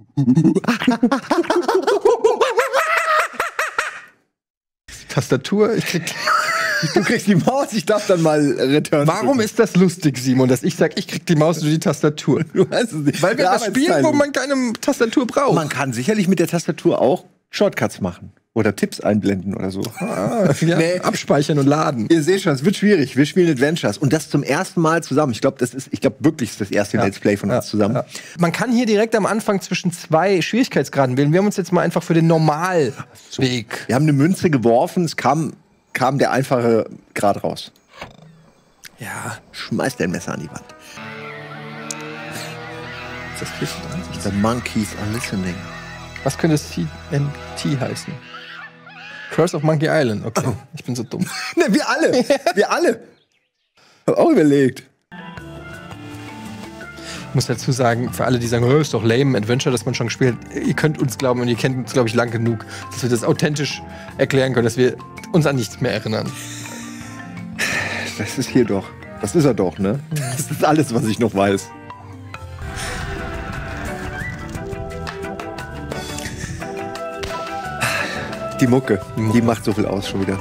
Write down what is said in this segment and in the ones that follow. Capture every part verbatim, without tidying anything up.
Tastatur, ich krieg Du kriegst die Maus, ich darf dann mal Return. Warum ist das lustig, Simon, dass ich sag, ich krieg die Maus und die Tastatur? Du weißt es nicht. Weil wir das spielen, wo man keine Tastatur braucht. Man kann sicherlich mit der Tastatur auch Shortcuts machen. Oder Tipps einblenden oder so. Ah, ja. Nee. Abspeichern und laden. Ihr seht schon, es wird schwierig. Wir spielen Adventures. Und das zum ersten Mal zusammen. Ich glaube, das ist, ich glaube wirklich, das ist das erste ja. Let's Play von ja. uns zusammen. Ja. Man kann hier direkt am Anfang zwischen zwei Schwierigkeitsgraden wählen. Wir haben uns jetzt mal einfach für den Normalweg. So. Wir haben eine Münze geworfen, es kam, kam der einfache Grad raus. Ja. Schmeißt dein Messer an die Wand. Ist das vierhundertdreißig? The monkeys are listening. Was könnte C N T heißen? Curse of Monkey Island. Okay, oh. Ich bin so dumm. Ne, wir alle. Wir alle. Hab auch überlegt. Ich muss dazu sagen, für alle, die sagen, oh, ist doch lame, Adventure, das man schon gespielt hat, ihr könnt uns glauben und ihr kennt uns, glaube ich, lang genug, dass wir das authentisch erklären können, dass wir uns an nichts mehr erinnern. Das ist hier doch. Das ist er doch, ne? Das ist alles, was ich noch weiß. Die Mucke, die, Mucke. Die macht so viel aus schon wieder.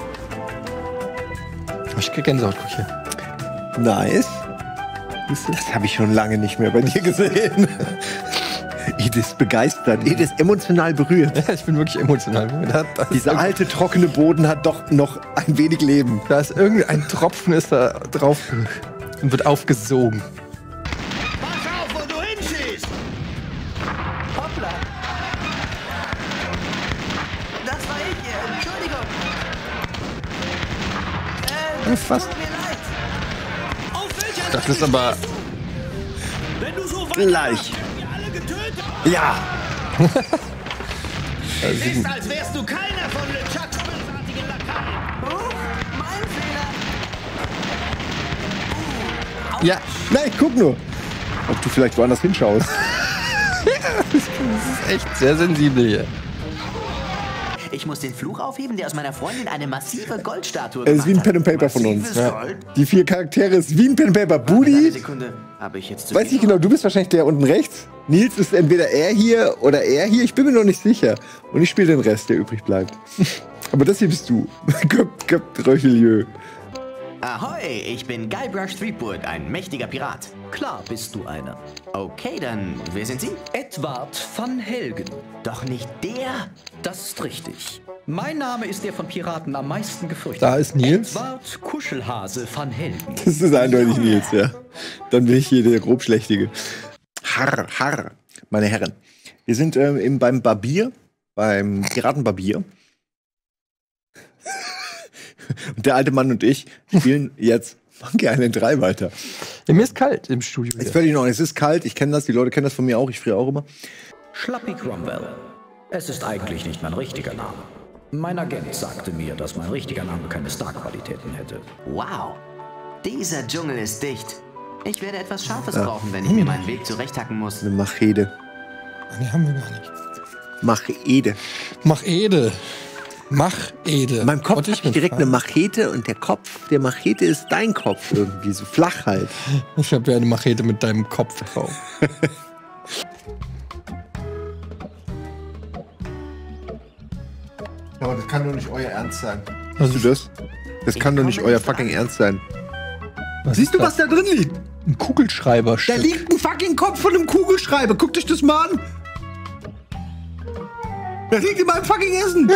Ich krieg Gänsehaut, guck hier. Nice. Das habe ich schon lange nicht mehr bei dir gesehen. Edith ist begeistert. Edith ist emotional berührt. Ja, ich bin wirklich emotional berührt. Dieser alte, trockene Boden hat doch noch ein wenig Leben. Da ist irgendein Tropfen ist da drauf und wird aufgesogen. Pass auf, wo du hinschießt! Hoppla! Das war ich, Entschuldigung. Äh, fast. Tut mir leid. Das ist aber Wenn du so gleich. wir alle getötet. Ja. Es ist, als wärst du keiner von LeChucks bösartigen Lakaien. Oh, mein Fehler. ja. Nein, guck nur. Ob du vielleicht woanders hinschaust. Das ist echt sehr sensibel hier. Ich muss den Fluch aufheben, der aus meiner Freundin eine massive Goldstatue gemacht hat. Es ist wie ein Pen and Paper von uns. Ja. Die vier Charaktere ist wie ein Pen and Paper. Budi. Sekunde, habe ich jetzt zu Weiß ich genau, du bist wahrscheinlich der unten rechts. Nils ist entweder er hier oder er hier. Ich bin mir noch nicht sicher. Und ich spiele den Rest, der übrig bleibt. Aber das hier bist du. Köpt Röchelieu. Ahoi, ich bin Guybrush Threepwood, ein mächtiger Pirat. Klar bist du einer. Okay, dann, wer sind Sie? Edward van Helgen. Doch nicht der? Das ist richtig. Mein Name ist der von Piraten am meisten gefürchtet. Da ist Nils. Edward Kuschelhase van Helgen. Das ist eindeutig Nils, ja. Dann bin ich hier der grobschlächtige. Harr, harr, meine Herren. Wir sind ähm, eben beim Barbier, beim Piratenbarbier. Und der alte Mann und ich spielen jetzt Monkey Island drei weiter. Ja, mir ist kalt im Studio. Es ist völlig in Ordnung. Es ist kalt. Ich kenne das. Die Leute kennen das von mir auch. Ich friere auch immer. Schlappi Cromwell. Es ist eigentlich nicht mein richtiger Name. Mein Agent sagte mir, dass mein richtiger Name keine Star-Qualitäten hätte. Wow. Dieser Dschungel ist dicht. Ich werde etwas Scharfes ja. brauchen, wenn ich mir meinen Weg zurechthacken muss. Eine Machete. Nee, haben wir gar nicht. Machete. Machete. Machete. In meinem Kopf habe ich direkt eine Machete und der Kopf der Machete ist dein Kopf irgendwie, so flach halt. Ich habe ja eine Machete mit deinem Kopf drauf. Aber das kann doch nicht euer Ernst sein. Was Siehst du das? Das kann doch nicht euer fucking Ernst sein. Was Siehst du, was da drin liegt? Ein Kugelschreiber. Da liegt ein fucking Kopf von einem Kugelschreiber. Guckt euch das mal an. Das liegt in meinem fucking Essen.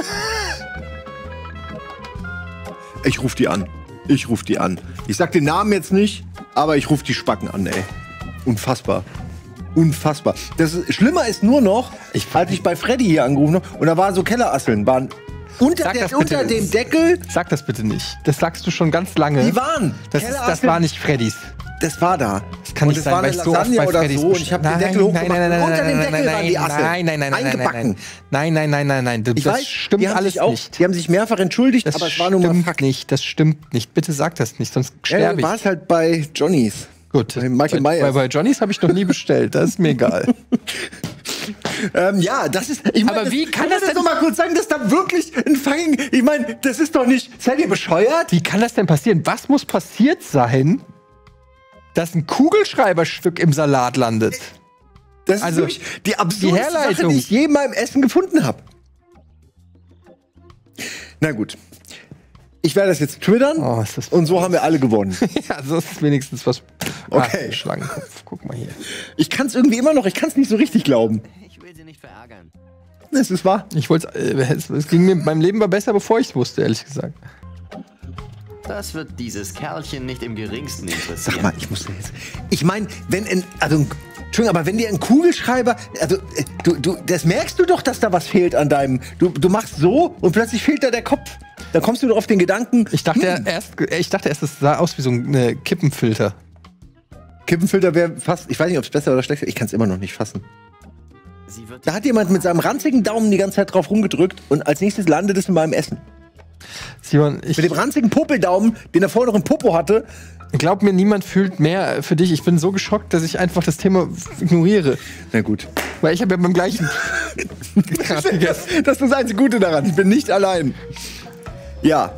Ich ruf die an. Ich ruf die an. Ich sag den Namen jetzt nicht, aber ich ruf die Spacken an, ey. Unfassbar. Unfassbar. Das ist, schlimmer ist nur noch, ich, als ich bei Freddy hier angerufen habe, und da waren so Kellerasseln, waren unter, der, unter dem Deckel. Sag das bitte nicht. Das sagst du schon ganz lange. Die waren. Das, ist, das war nicht Freddys. Das war da. Das kann nicht sein, weil ich so oft bei Freddys so, und ich habe den Deckel hochgemacht. Nein, nein, nein, unter dem nein, Deckel waren die Asseln. Nein, nein, nein, nein, eingebacken. Nein, nein, nein, nein, nein. Das ich weiß, stimmt die haben alles sich auch, nicht. Die haben sich mehrfach entschuldigt, das aber es war nur mal Fakt. Nicht, das stimmt nicht. Bitte sag das nicht, sonst sterbe ja, ich. Du warst halt bei Johnny's. Gut. Bei Michael bei, Myers. Bei, bei Johnny's habe ich noch nie bestellt. Das ist mir egal. ähm, ja, das ist. Ich mein, aber das, wie kann das das denn noch mal kurz sagen, dass da wirklich ein fucking. Ich meine, das ist doch nicht. Seid ihr bescheuert? Wie kann das denn passieren? Was muss passiert sein, dass ein Kugelschreiberstück im Salat landet? Das ist Also, wirklich die absurdeste die Herleitung. Sache, die ich je in meinem Essen gefunden habe. Na gut. Ich werde das jetzt twittern Oh, ist das und so haben wir alle gewonnen. Ja, das ist wenigstens was. Okay. Ah, Schlangenkopf, guck mal hier. Ich kann es irgendwie immer noch, ich kann es nicht so richtig glauben. Ich will sie nicht verärgern. Es ist wahr. Ich wollte, äh, es, es ging mir, mein Leben war besser, bevor ich es wusste, ehrlich gesagt. Das wird dieses Kerlchen nicht im geringsten interessieren. Sag mal, ich muss jetzt. Ich meine, wenn ein, also, Entschuldigung, aber wenn dir ein Kugelschreiber, also, äh, du, du, das merkst du doch, dass da was fehlt an deinem. Du, du machst so und plötzlich fehlt da der Kopf. Da kommst du doch auf den Gedanken. Ich dachte hm, erst, ich dachte erst, es sah aus wie so ein äh, Kippenfilter. Kippenfilter wäre fast. Ich weiß nicht, ob es besser oder schlechter ist. Ich kann es immer noch nicht fassen. Sie wird Da hat jemand mit seinem ranzigen Daumen die ganze Zeit drauf rumgedrückt und als nächstes landet es in meinem Essen. Simon, ich Mit dem ranzigen Popeldaumen, den er vorher noch im Popo hatte. glaub mir, niemand fühlt mehr für dich. Ich bin so geschockt, dass ich einfach das Thema ignoriere. Na gut. Weil ich habe ja beim gleichen gerade gegessen. Das ist das einzige Gute daran. Ich bin nicht allein. Ja.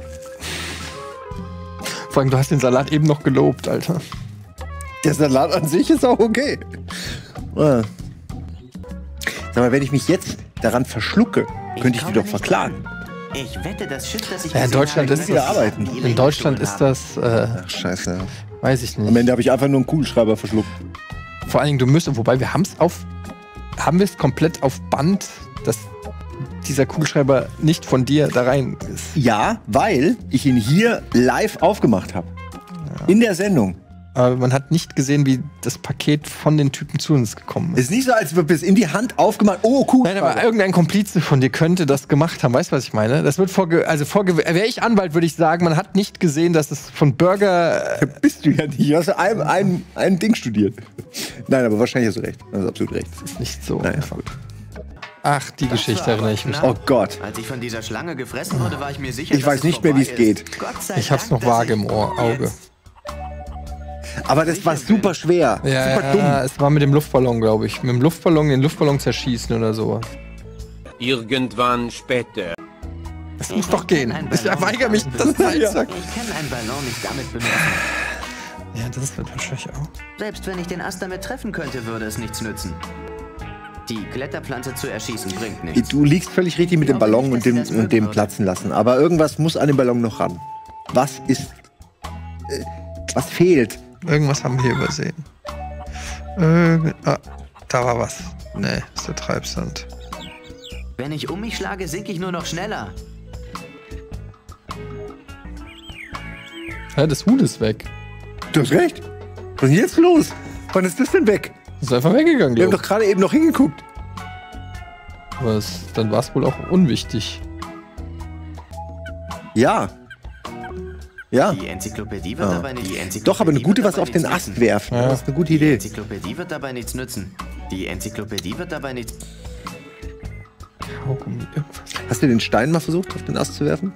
Vor allem, du hast den Salat eben noch gelobt, Alter. Der Salat an sich ist auch okay. Ah. Sag mal, wenn ich mich jetzt daran verschlucke, könnte ich die doch verklagen. Ich wette, das Schiff, das ich Ja, in gesehen Deutschland habe, ist wieder das arbeiten. die In Deutschland ist gestohlen das, äh, Ach, scheiße. weiß ich Am nicht. Ende habe ich einfach nur einen Kugelschreiber verschluckt. Vor allen Dingen, du müsstest, wobei wir haben es auf, haben wir es komplett auf Band, dass dieser Kugelschreiber nicht von dir da rein ist. Ja, weil ich ihn hier live aufgemacht habe. In der Sendung. Aber man hat nicht gesehen, wie das Paket von den Typen zu uns gekommen ist. Ist nicht so, als würde es in die Hand aufgemacht. Oh, Nein, Kugelschreiber. aber irgendein Komplize von dir könnte das gemacht haben. Weißt du, was ich meine? Das wird vorge... Also vorge... Wäre ich Anwalt, würde ich sagen, man hat nicht gesehen, dass es von Burger... Bist du ja nicht. Du hast ein, ein, ein Ding studiert. Nein, aber wahrscheinlich hast du recht. Du hast absolut recht. ist nicht so Naja, einfach. gut. Ach, die Geschichte war erinnere ich mich. knapp. Oh Gott. Als ich von dieser Schlange gefressen wurde, war ich mir sicher, Ich dass weiß es nicht mehr, wie es vorbei ist. geht. Gott sei Ich hab's Dank, noch dass vage ich im Ohr, Auge. jetzt- Aber das war super schwer. Ja, super ja, dumm. es war mit dem Luftballon, glaube ich. Mit dem Luftballon den Luftballon zerschießen oder so. Irgendwann später. Das muss doch gehen. Ein Ich Ballon weigere mich, das Nein zu sagen. Ich kann einen Ballon nicht damit benutzen. Ja, das wird wahrscheinlich auch. Selbst wenn ich den Ast damit treffen könnte, würde es nichts nützen. Die Kletterpflanze zu erschießen bringt nichts. Du liegst völlig richtig mit dem Ballon und dem, und dem platzen lassen. Aber irgendwas muss an dem Ballon noch ran. Was ist. Äh, was fehlt? Irgendwas haben wir hier übersehen. Irgend ah, da war was. Nee, das ist der Treibsand. Wenn ich um mich schlage, sinke ich nur noch schneller. Ja, das Huhn ist weg. Du hast recht. Was ist denn jetzt los? Wann ist das denn weg? Ist einfach weggegangen, Wir haben glaube doch gerade eben noch hingeguckt. ich. Aber es, dann war es wohl auch unwichtig. Ja. Ja. Die Enzyklopädie wird Ah. dabei nicht. Die Enzyklopädie Doch, aber eine gute wird was dabei auf den nichts Ast nützen. werfen. Ja. Das ist eine gute Die Idee. Enzyklopädie wird dabei nichts nützen. Die Enzyklopädie wird dabei nichts. Kaugummi, irgendwas. Hast du den Stein mal versucht, auf den Ast zu werfen?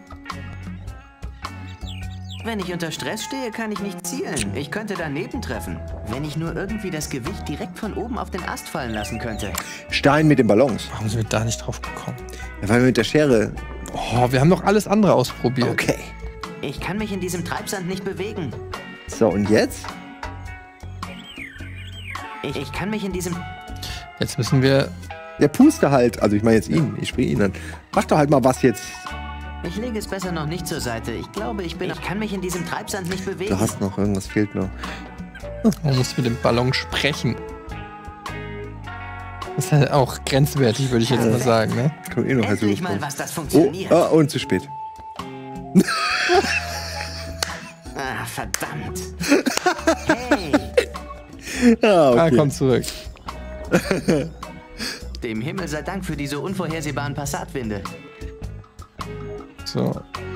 Wenn ich unter Stress stehe, kann ich nicht zielen. Ich könnte daneben treffen. Wenn ich nur irgendwie das Gewicht direkt von oben auf den Ast fallen lassen könnte. Stein mit den Ballons. Warum sind wir da nicht drauf gekommen? Ja, weil wir mit der Schere. Oh, wir haben doch alles andere ausprobiert. Okay. Ich kann mich in diesem Treibsand nicht bewegen. So, und jetzt? Ich, ich kann mich in diesem... Jetzt müssen wir. Der puste halt. Also, ich meine jetzt ihn. Ich spreche ihn an. Mach doch halt mal was jetzt. Ich lege es besser noch nicht zur Seite. Ich glaube, ich bin... Ich kann mich in diesem Treibsand nicht bewegen. Du hast noch irgendwas, fehlt noch. Man muss mit dem Ballon sprechen. Das ist halt auch grenzwertig, würde ich jetzt mal sagen, ne? Komm eh noch halt so. Endlich mal, was das Oh, funktioniert. ah, und zu spät. Ah, verdammt. Hey, Ah, Ah, okay. komm zurück. dem Himmel sei Dank für diese unvorhersehbaren Passatwinde. So.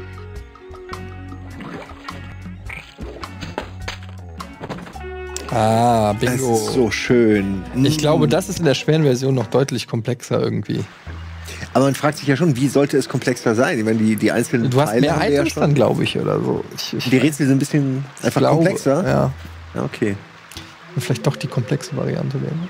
Ah, Das Bingo. ist so schön. Ich glaube, das ist in der schweren Version noch deutlich komplexer irgendwie. Aber man fragt sich ja schon, wie sollte es komplexer sein? Ich meine, die, die einzelnen Du hast Teile mehr haben wir ja Items schon. dann, glaube ich, oder so. Ich, ich, Die Rätsel sind ein bisschen einfach glaube, komplexer. Ja. Ja, okay. Vielleicht doch die komplexe Variante wäre.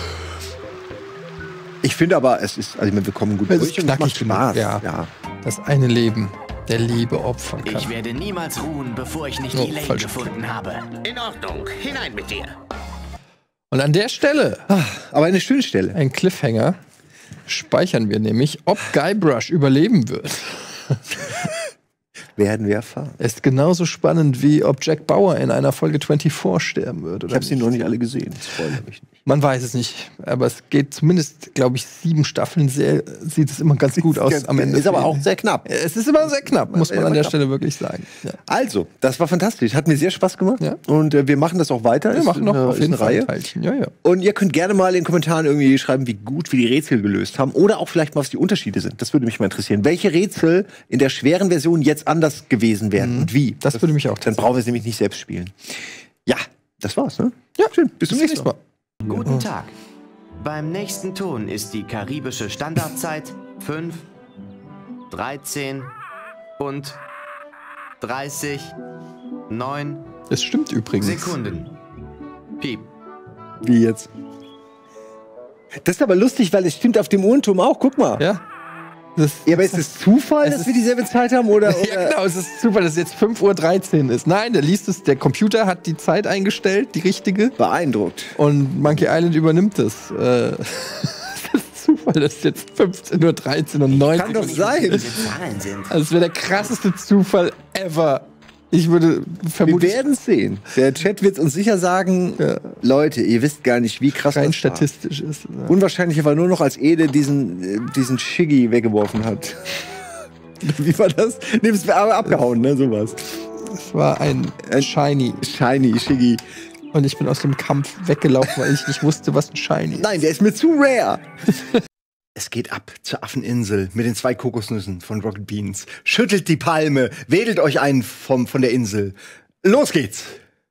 Ich finde aber, es ist, also ich meine, wir kommen gut Es durch ist und es macht knackig genug, Spaß. ja. Ja. Das eine Leben der Liebe opfern kann. Ich werde niemals ruhen, bevor ich nicht Oh, die Lane falsch. gefunden habe. In Ordnung, hinein mit dir. Und an der Stelle, Aber eine schöne Stelle. ein Cliffhanger, speichern wir nämlich, ob Guybrush überleben wird. Werden wir erfahren. Ist genauso spannend, wie ob Jack Bauer in einer Folge vierundzwanzig sterben wird. Oder Ich habe sie nicht. noch nicht alle gesehen. Das freut mich nicht. Man weiß es nicht. Aber es geht zumindest, glaube ich, sieben Staffeln sehr, sieht es immer ganz gut aus am Ende. Ist aber auch sehr knapp. Es ist immer sehr knapp, muss man an der Stelle wirklich sagen. Ja. Also, das war fantastisch. Hat mir sehr Spaß gemacht. Ja. Und äh, wir machen das auch weiter. Wir Ist machen noch eine- auf ist jeden eine Fall Reihe. ein Teilchen. Ja, ja. Und ihr könnt gerne mal in den Kommentaren irgendwie schreiben, wie gut wir die Rätsel gelöst haben. Oder auch vielleicht mal, was die Unterschiede sind. Das würde mich mal interessieren. Welche Rätsel in der schweren Version jetzt anders gewesen wären Mhm. und wie. Das würde mich auch Dann brauchen wir es nämlich nicht selbst spielen. Ja, das war's, ne? Ja, schön. Bis zum nächsten Mal. Guten Tag. Beim nächsten Ton ist die karibische Standardzeit fünf, dreizehn und dreißig, neun Das stimmt übrigens. Sekunden. Piep. Wie jetzt? Das ist aber lustig, weil es stimmt auf dem Uhrenturm auch. Guck mal. Ja. Das, Ja, aber ist es Zufall, Es dass ist- wir dieselbe Zeit haben? Oder, oder? ja, genau, es ist super, dass es jetzt fünf Uhr dreizehn ist. Nein, der liest es, der Computer hat die Zeit eingestellt, die richtige. Beeindruckt. Und Monkey Island übernimmt es. Äh, das ist Zufall, dass es jetzt fünfzehn Uhr dreizehn und neun. Kann doch sein. Diese Zahlen sind. Also es wäre der krasseste Zufall ever. Ich würde Wir vermutlich werden es sehen. Der Chat wird uns sicher sagen, Leute, ihr wisst gar nicht, wie krass rein das war. statistisch ist. Ja. Unwahrscheinlich war nur noch, als Ede diesen, äh, diesen Shiggy weggeworfen hat. Wie war das? Nee, es war abgehauen, ne, sowas. Es war ein Shiny. Shiny, Shiggy. Und ich bin aus dem Kampf weggelaufen, weil ich nicht wusste, was ein Shiny ist. Nein, der ist mir zu rare. Es geht ab zur Affeninsel mit den zwei Kokosnüssen von Rocket Beans. Schüttelt die Palme, wedelt euch ein vom, von der Insel. Los geht's.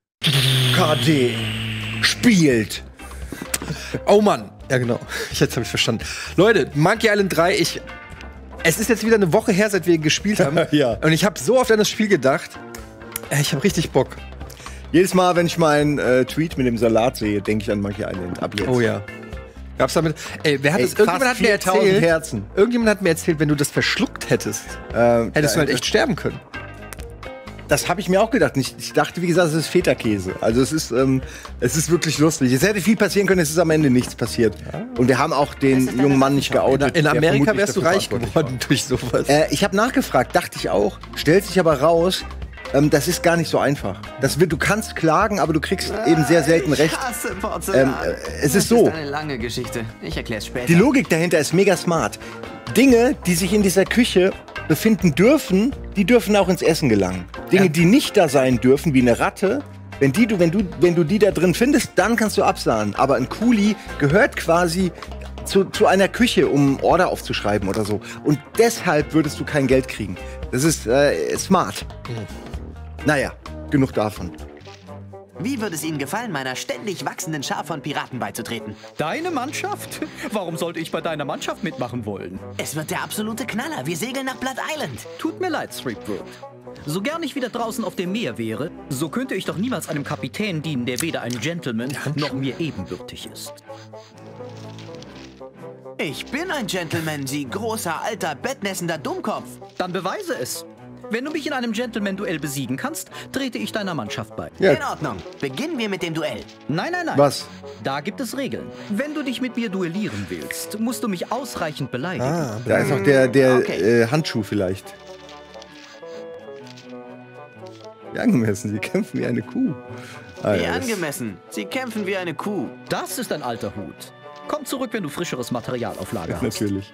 K D spielt. Oh Mann. Ja, genau. Jetzt habe ich verstanden. Leute, Monkey Island drei, ich. Es ist jetzt wieder eine Woche her, seit wir gespielt haben. Ja. Und ich habe so oft an das Spiel gedacht. Äh, Ich habe richtig Bock. Jedes Mal, wenn ich meinen äh, Tweet mit dem Salat sehe, denke ich an Monkey Island. Ab jetzt. Oh ja. Gab's damit. Ey, wer hat Ey, das? Irgendjemand fast hat mir viertausend erzählt. Herzen. Irgendjemand hat mir erzählt, wenn du das verschluckt hättest, Ähm, hättest du äh, halt echt sterben können. Das habe ich mir auch gedacht. Ich, ich dachte, wie gesagt, es ist Feta-Käse. Also es ist, ähm, es ist wirklich lustig. Es hätte viel passieren können, es ist am Ende nichts passiert. Und wir haben auch den ist jungen Mann nicht geoutet. In der Amerika vermutlich wärst du dafür reich verantwortlich geworden durch sowas. war. Äh, ich habe nachgefragt, dachte ich auch. Stellt sich aber raus, ähm, das ist gar nicht so einfach. Das wird, du kannst klagen, aber du kriegst eben sehr selten recht. Ich hasse Porzellan. Ähm, äh, es Das ist so. ist eine lange Geschichte. Ich erklär's später. Die Logik dahinter ist mega smart. Dinge, die sich in dieser Küche befinden dürfen, die dürfen auch ins Essen gelangen. Dinge, Ja. die nicht da sein dürfen, wie eine Ratte, wenn, die, du, wenn, du, wenn du die da drin findest, dann kannst du absahnen. Aber ein Kuli gehört quasi zu, zu einer Küche, um Order aufzuschreiben oder so. Und deshalb würdest du kein Geld kriegen. Das ist äh, smart. Naja, genug davon. Wie würde es Ihnen gefallen, meiner ständig wachsenden Schar von Piraten beizutreten? Deine Mannschaft? Warum sollte ich bei deiner Mannschaft mitmachen wollen? Es wird der absolute Knaller. Wir segeln nach Blood Island. Tut mir leid, Threepwood. So gern ich wieder draußen auf dem Meer wäre, so könnte ich doch niemals einem Kapitän dienen, der weder ein Gentleman noch mir ebenbürtig ist. Ich bin ein Gentleman, Sie großer, alter, bettnässender Dummkopf. Dann beweise es. Wenn du mich in einem Gentleman-Duell besiegen kannst, trete ich deiner Mannschaft bei. Ja. In Ordnung. Beginnen wir mit dem Duell. Nein, nein, nein. Was? Da gibt es Regeln. Wenn du dich mit mir duellieren willst, musst du mich ausreichend beleidigen. Ah, Da ist auch der, der Okay. äh, Handschuh vielleicht. Wie angemessen, sie kämpfen wie eine Kuh. Ah, Wie ja, das- angemessen. Sie kämpfen wie eine Kuh. Das ist ein alter Hut. Komm zurück, wenn du frischeres Material auf Lager hast. Natürlich.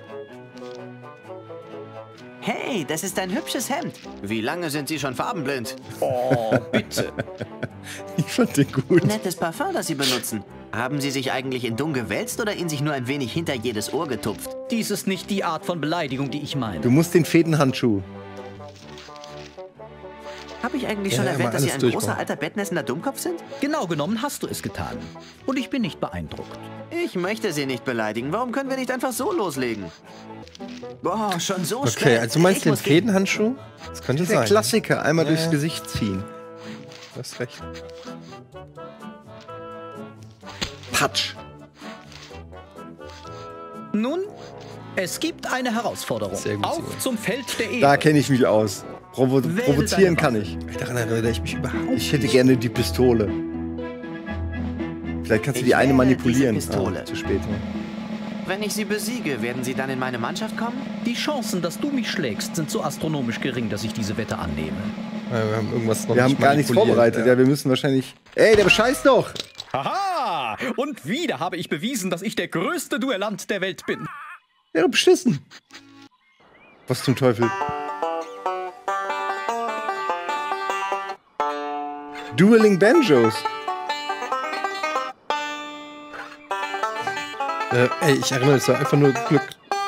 Hey, das ist ein hübsches Hemd. Wie lange sind Sie schon farbenblind? Oh, bitte. Ich fand den gut. Nettes Parfum, das Sie benutzen. Haben Sie sich eigentlich in Dung gewälzt oder Ihnen sich nur ein wenig hinter jedes Ohr getupft? Dies ist nicht die Art von Beleidigung, die ich meine. Du musst den Fädenhandschuh. Habe ich eigentlich Ja, schon ja, erwähnt, mal dass Sie alles ein durchmachen. großer, alter, bettnässender Dummkopf sind? Genau genommen hast du es getan. Und ich bin nicht beeindruckt. Ich möchte Sie nicht beleidigen. Warum können wir nicht einfach so loslegen? Boah, schon so spät. Okay, also du meinst Ich den muss gehen. Fädenhandschuh? Das könnte Der sein. Klassiker, einmal Ja, durchs ja. Gesicht ziehen. Du hast recht. Patsch. Nun, es gibt eine Herausforderung. Sehr gut, Auf Simon. zum Feld der Ehre. Da kenne ich mich aus. Provo Wähle provozieren deine kann ich. Daran erinnere ich mich überhaupt. Ich hätte gerne die Pistole. Vielleicht kannst du Ich die eine wähle manipulieren. diese Pistole. Ah, zu spät. Wenn ich sie besiege, werden sie dann in meine Mannschaft kommen? Die Chancen, dass du mich schlägst, sind so astronomisch gering, dass ich diese Wette annehme. Ja, wir haben irgendwas noch Wir haben nicht gar nichts manipuliert, vorbereitet. Ja. Ja. wir müssen wahrscheinlich. Ey, der bescheißt doch! Haha! Und wieder habe ich bewiesen, dass ich der größte Duellant der Welt bin. Der hat beschissen. Was zum Teufel? Dueling Banjos. Äh, ey, ich erinnere mich, es war einfach nur Glück.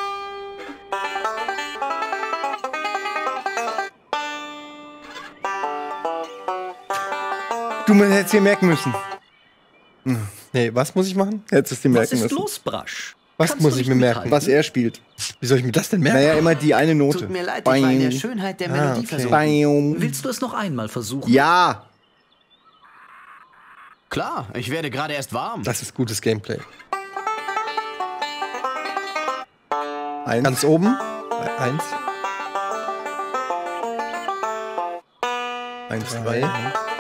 Du, man hätte es dir merken müssen. Nee, was muss ich machen? Hättest es dir Was merken ist müssen. los, Brasch? Was Kannst muss du ich nicht mir merken? mithalten? Was er spielt. Wie soll ich mir das denn merken? Naja, immer die eine Note. Tut mir leid, ich war in der Bang. Schönheit der Ah, Melodie okay. versucht. Bang. Willst du es noch einmal versuchen? Ja. Klar, ich werde gerade erst warm. Das ist gutes Gameplay. Eins. Ganz oben. Eins. Eins, Drei. zwei.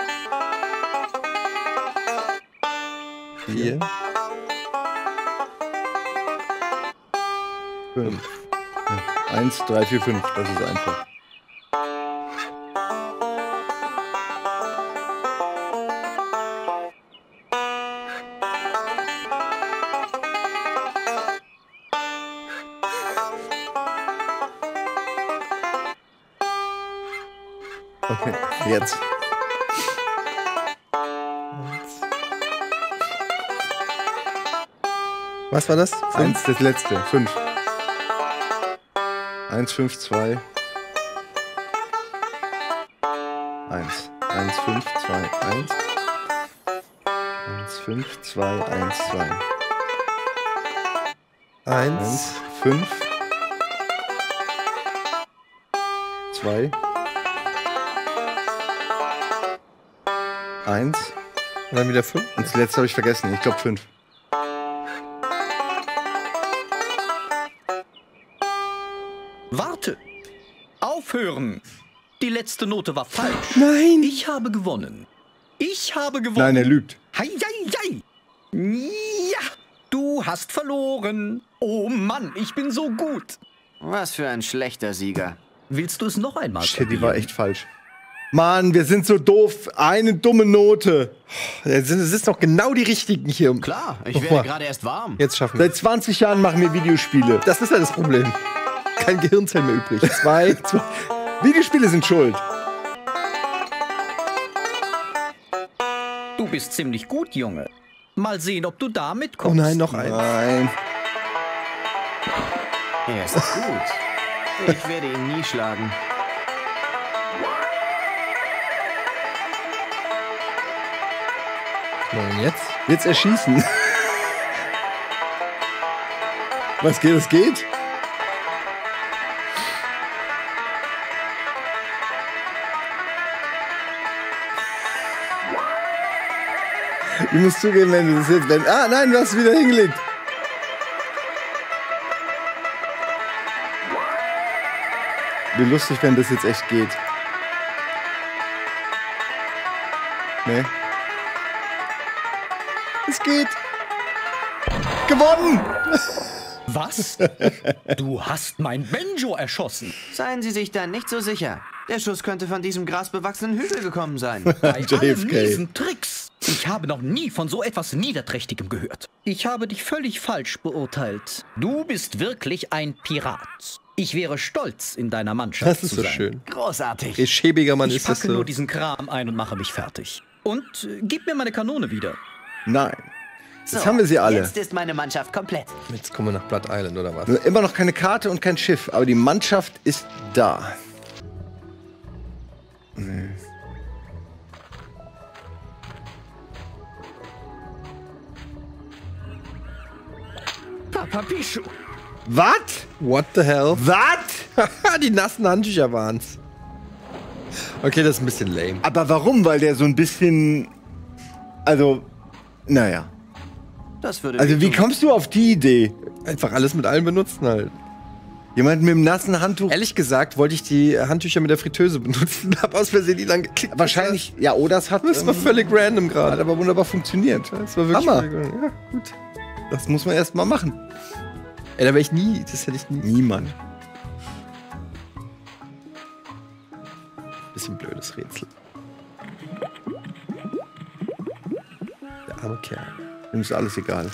Vier. Fünf. Ja. Eins, drei, vier, fünf. Das ist einfach. Okay, jetzt. Was war das? Fünf? Eins, das letzte. Fünf. Eins, fünf, zwei. Eins. Eins, fünf, zwei, eins. Eins, fünf, zwei, eins, zwei. Eins. Eins, fünf. Zwei. Eins. Und dann wieder fünf. Und das letzte habe ich vergessen. Ich glaube fünf. Warte! Aufhören! Die letzte Note war falsch. Nein! Ich habe gewonnen. Ich habe gewonnen. Nein, er lügt. Hei, hei, hei. Ja, du hast verloren. Oh Mann, ich bin so gut. Was für ein schlechter Sieger. Willst du es noch einmal Shit, die probieren? war echt falsch. Mann, wir sind so doof. Eine dumme Note. Es sind, es ist doch genau die richtigen hier. Klar, ich Nochmal. werde gerade erst warm. Jetzt schaffen wir. Seit zwanzig Jahren machen wir Videospiele. Das ist ja das Problem. Kein Gehirnzell mehr übrig. Zwei. Zwei. Videospiele sind schuld. Du bist ziemlich gut, Junge. Mal sehen, ob du da Oh mitkommst. nein, noch ein. Nein. Er ist gut. Ich werde ihn nie schlagen. Und jetzt? Jetzt erschießen. Was geht? Es geht? Ich muss zugeben, wenn du das jetzt... Wenn, ah, nein, du hast es wieder hingelegt. Wie lustig, wenn das jetzt echt geht. Nee. Es geht. Gewonnen! Was? Du hast mein Banjo erschossen. Seien Sie sich da nicht so sicher. Der Schuss könnte von diesem grasbewachsenen Hügel gekommen sein. Bei J F allen K. miesen Tricks. Ich habe noch nie von so etwas Niederträchtigem gehört. Ich habe dich völlig falsch beurteilt. Du bist wirklich ein Pirat. Ich wäre stolz, in deiner Mannschaft Das ist zu so sein. schön. Großartig. Je schäbiger man Ich ist, desto... packe nur diesen Kram ein und mache mich fertig. Und äh, gib mir meine Kanone wieder. Nein. So, Jetzt haben wir sie alle. Jetzt ist meine Mannschaft komplett. Jetzt kommen wir nach Blood Island, oder was? Nur immer noch keine Karte und kein Schiff, aber die Mannschaft ist da. Nee. Papa Pichu. Was? What the hell? Was? Die nassen Handtücher waren's. Okay, das ist ein bisschen lame. Aber warum? Weil der so ein bisschen... Also, naja. Das würde Also wie wehtun. kommst du auf die Idee? Einfach alles mit allem benutzen halt. Jemand mit dem nassen Handtuch. Ehrlich gesagt, wollte ich die Handtücher mit der Fritteuse benutzen und hab aus Versehen die dann geklickt. Wahrscheinlich, ja, oder es hat. Das war völlig random Hat gerade. aber wunderbar funktioniert. Das war wirklich Hammer. völlig random. Ja, gut. Das muss man erst mal machen. Ey, da wäre ich nie, das hätte ich nie. Niemand. Bisschen blödes Rätsel. Der arme Kerl. Dem ist alles egal.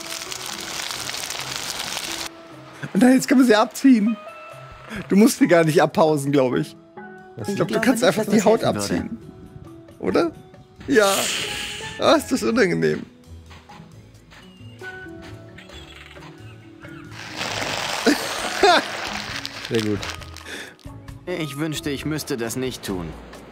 Und dann, jetzt kann man sie abziehen. Du musst sie gar nicht abpausen, glaube ich. Ich glaube, du kannst nicht, einfach dass die das Haut helfen abziehen. Oder? Ja. Ah, ist das unangenehm. Sehr gut. Ich wünschte, ich müsste das nicht tun.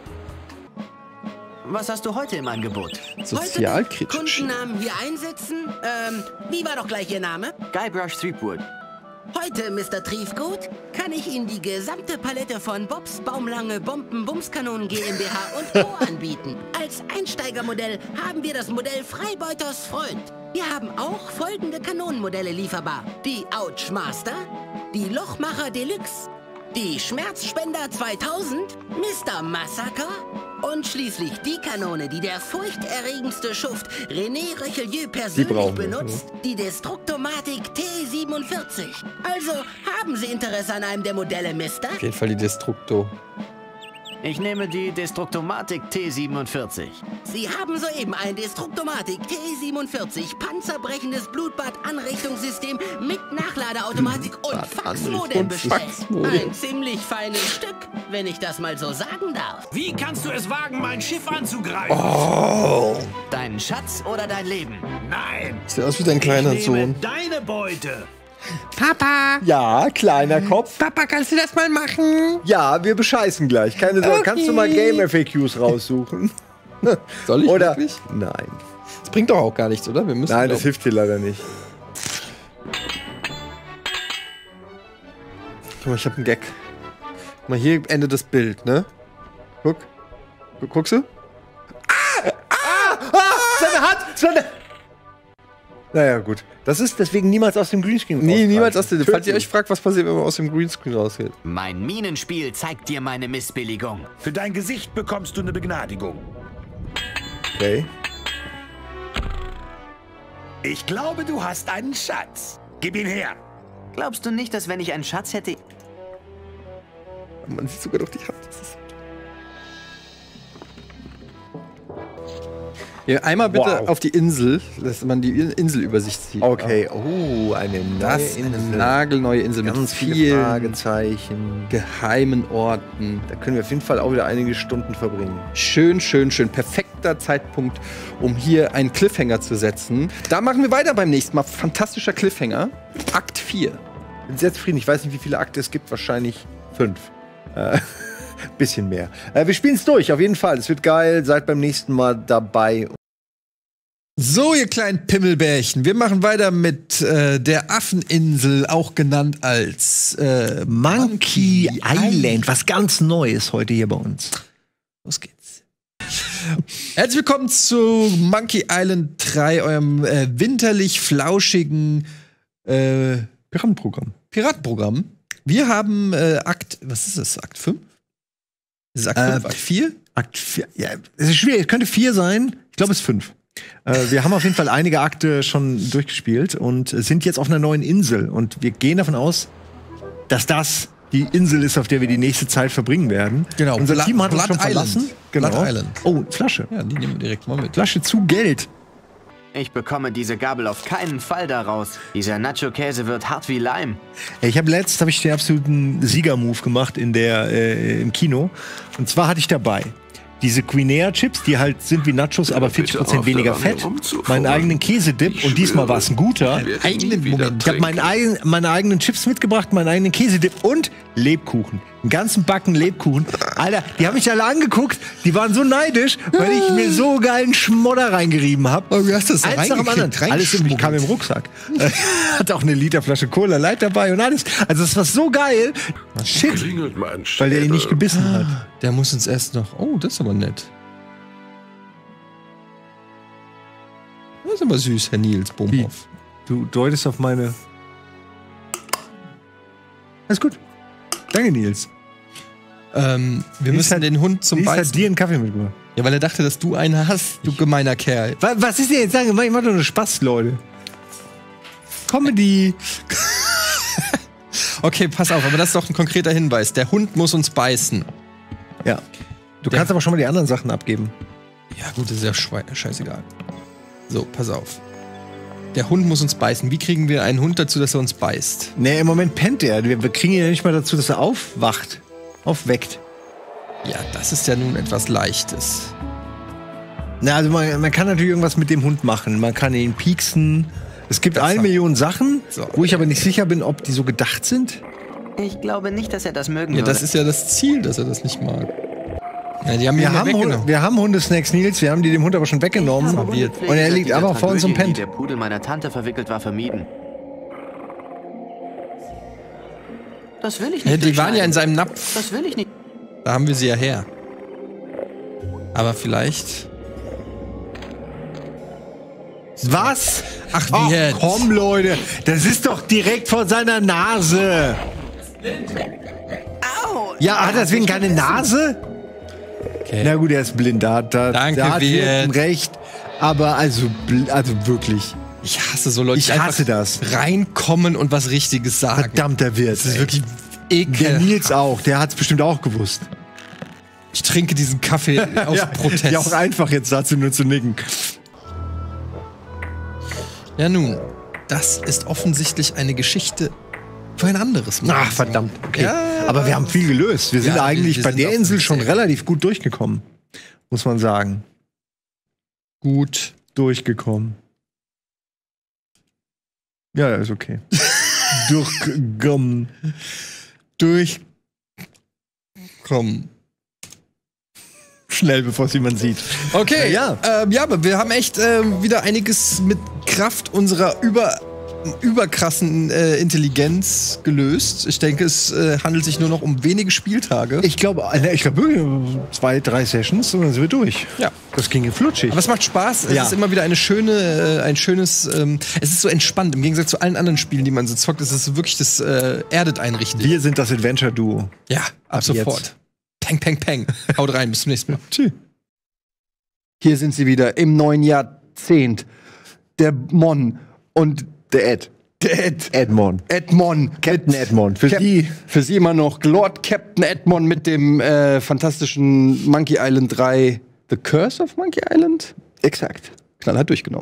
Was hast du heute im Angebot? Sozialkritisch. Kundennamen hier einsetzen. Ähm, wie war doch gleich Ihr Name? Guybrush Threepwood. Heute, Mister Triefgut, kann ich Ihnen die gesamte Palette von Bobs Baumlange Bomben Bumskanonen GmbH und Co. anbieten. Als Einsteigermodell haben wir das Modell Freibeuters Freund. Wir haben auch folgende Kanonenmodelle lieferbar. Die Ouch Master, die Lochmacher Deluxe, die Schmerzspender zweitausend, Mister Massaker und schließlich die Kanone, die der furchterregendste Schuft René Richelieu persönlich brauchen wir, benutzt, die Destruktomatik T siebenundvierzig. Also, haben Sie Interesse an einem der Modelle, Mister? Auf jeden Fall die Destructo. Ich nehme die Destruktomatik T siebenundvierzig. Sie haben soeben ein Destruktomatik T siebenundvierzig panzerbrechendes Blutbad-Anrichtungssystem mit Nachladeautomatik und Faxmodem bestellt. Ein ziemlich feines Stück, wenn ich das mal so sagen darf. Wie kannst du es wagen, mein Schiff anzugreifen? Oh. Deinen Schatz oder dein Leben? Nein! Sieht aus wie dein kleiner ich nehme Sohn. deine Beute. Papa! Ja, kleiner Kopf. Papa, kannst du das mal machen? Ja, wir bescheißen gleich. Keine Sorge. Okay. Kannst du mal Game-F A Qs raussuchen? Soll ich Oder? wirklich? Nein. Das bringt doch auch gar nichts, oder? Wir müssen Nein, das doch- hilft dir leider nicht. Guck mal, ich hab einen Gag. Guck mal, hier endet das Bild, ne? Guck. Guck guckst du? Ah! Ah! Seine Hand! Seine... Naja, gut. Das ist deswegen niemals aus dem Greenscreen Nee, rausgreifen. niemals aus dem. Falls ihr Tödlich. euch fragt, was passiert, wenn man aus dem Greenscreen rausgeht. Mein Minenspiel zeigt dir meine Missbilligung. Für dein Gesicht bekommst du eine Begnadigung. Okay. Ich glaube, du hast einen Schatz. Gib ihn her. Glaubst du nicht, dass wenn ich einen Schatz hätte... Man sieht sogar noch die Hand. Das ist ja, einmal bitte Wow. auf die Insel, dass man die Inselübersicht sieht. Okay. Oh, eine neue Das ist eine Insel. nagelneue Insel Ganz mit viele vielen Fragezeichen. geheimen Orten. Da können wir auf jeden Fall auch wieder einige Stunden verbringen. Schön, schön, schön. Perfekter Zeitpunkt, um hier einen Cliffhanger zu setzen. Da machen wir weiter beim nächsten Mal. Fantastischer Cliffhanger. Akt vier. Bin sehr zufrieden. Ich weiß nicht, wie viele Akte es gibt. Wahrscheinlich fünf. Äh, bisschen mehr. Äh, wir spielen es durch, auf jeden Fall. Es wird geil. Seid beim nächsten Mal dabei. So, ihr kleinen Pimmelbärchen, wir machen weiter mit äh, der Affeninsel, auch genannt als äh, Monkey Island. Was ganz Neues heute hier bei uns. Los geht's. Herzlich willkommen zu Monkey Island drei, eurem äh, winterlich flauschigen äh, Piratenprogramm. Piratenprogramm. Wir haben äh, Akt, was ist das, Akt fünf? Ist es Akt Äh, fünf, Akt vier? Akt vier. Ja, es ist schwierig. Es könnte vier sein. Ich glaube, es ist fünf. Äh, wir haben auf jeden Fall einige Akte schon durchgespielt und sind jetzt auf einer neuen Insel. Und wir gehen davon aus, dass das die Insel ist, auf der wir die nächste Zeit verbringen werden. Genau. Unser Bla- Team hat uns Blood schon verlassen. Island. Genau. Blood Island. Oh, Flasche. Ja, die nehmen wir direkt mal mit. Flasche zu Geld. Ich bekomme diese Gabel auf keinen Fall daraus. Dieser Nacho-Käse wird hart wie Leim. Ich habe letzt habe ich den absoluten Sieger-Move gemacht in der äh, im Kino. Und zwar hatte ich dabei diese Guinea-Chips, die halt sind wie Nachos, aber vierzig Prozent weniger Fett. Meinen eigenen Käsedip und diesmal war es ein guter. Eigenen Moment. Ich habe meinen eigen, meine eigenen Chips mitgebracht, meinen eigenen Käsedip und Lebkuchen. Einen ganzen Backen Lebkuchen. Alter, die haben mich alle angeguckt. Die waren so neidisch, weil ich mir so geilen Schmodder reingerieben habe. Oh, wie hast du das da Eins nach dem anderen. reingekriegt? Alles im, kam im Rucksack. Äh, Hatte auch eine Literflasche Cola Light dabei und alles. Also das war so geil. Shit. Klingelt mein Weil der ihn nicht gebissen hat. Der muss uns erst noch. Oh, das ist aber nett. Das ist aber süß, Herr Nils Bohmhoff. Du deutest auf meine. Alles gut. Danke, Nils. Ähm, wir Nils müssen hat- den Hund zum Nils hat Beißen. dir einen Kaffee mitgebracht. Ja, weil er dachte, dass du einen hast, du gemeiner Kerl. Was, was ist denn jetzt sagen? Ich mach doch nur Spaß, Leute. Comedy. Okay, pass auf, aber das ist doch ein konkreter Hinweis. Der Hund muss uns beißen. Ja. Du Der- kannst aber schon mal die anderen Sachen abgeben. Ja, gut, das ist ja schwe- scheißegal. So, pass auf. Der Hund muss uns beißen. Wie kriegen wir einen Hund dazu, dass er uns beißt? Nee, im Moment pennt er. Wir wir kriegen ihn ja nicht mal dazu, dass er aufwacht. Aufweckt. Ja, das ist ja nun etwas Leichtes. Na, also man, man kann natürlich irgendwas mit dem Hund machen. Man kann ihn pieksen. Es gibt Das eine war- Million Sachen, So. wo ich aber nicht sicher bin, ob die so gedacht sind. Ich glaube nicht, dass er das mögen Ja, würde. das ist ja das Ziel, dass er das nicht mag. Ja, die haben ihn Wir ja haben, weggenommen. Hunde, wir haben Hundesnacks, Nils. Wir haben die dem Hund aber schon weggenommen. Ich habe Und Hundepflege er seit liegt dieser aber vor uns und Tragödie, in die pennt. der Pudel meiner Tante verwickelt war, vermieden. Das will ich Ja, nicht. die waren ja in durchschneiden. seinem Napf. Das will ich nicht. Da haben wir sie ja her. Aber vielleicht. Was? Ach, wie Ach, jetzt? komm, Leute. Das ist doch direkt vor seiner Nase. Au! Ja, hat er deswegen keine Nase? Okay. Na gut, er ist blind. Da, da, Danke, da hat Wirt. Wirt recht. Aber also, bl- also wirklich. Ich hasse so Leute, Ich die einfach hasse das. reinkommen und was Richtiges sagen. Verdammter Wirt. Das ist wirklich Der ekelhaft. Nils auch. Der hat es bestimmt auch gewusst. Ich trinke diesen Kaffee aus Protest. Ja, auch einfach jetzt dazu nur zu nicken. Ja, nun, das ist offensichtlich eine Geschichte für ein anderes Mal. Ach, verdammt. Okay. Ja. Aber wir haben viel gelöst. Wir sind Ja, eigentlich wir bei sind der auf Insel einem schon sehr- relativ gut durchgekommen. Muss man sagen. Gut. Durchgekommen. Ja, ist okay. Durchgekommen. Durchkommen. Schnell, bevor es jemand sieht. Okay, Ja. ja. Ähm, ja, aber wir haben echt ähm, wieder einiges mit Kraft unserer über, überkrassen äh, Intelligenz gelöst. Ich denke, es äh, handelt sich nur noch um wenige Spieltage. Ich glaube, äh, ich glaube, zwei, drei Sessions und dann sind wir durch. Ja. Das ging flutschig. Aber es macht Spaß. Es Ja. ist immer wieder eine schöne, äh, ein schönes. Ähm, es ist so entspannt im Gegensatz zu allen anderen Spielen, die man so zockt. Es ist wirklich das äh, erdet einen richtig. Wir sind das Adventure-Duo. Ja, ab sofort. jetzt. Peng, peng, peng. Haut rein. Bis zum nächsten Mal. Tschüss. Hier sind sie wieder im neuen Jahrzehnt. Der Mon und Der Ed. der Ed. Edmond. Edmond. Captain Edmond. Für Cap Sie. Für Sie immer noch Lord Captain Edmond mit dem äh, fantastischen Monkey Island drei The Curse of Monkey Island. Exakt. Knallhart durchgenommen.